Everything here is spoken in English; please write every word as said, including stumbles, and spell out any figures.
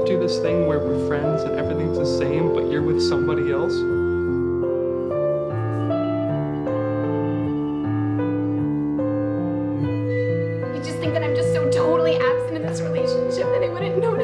do this thing where we're friends and everything's the same, but you're with somebody else? You just think that I'm just so totally absent in this relationship that I wouldn't know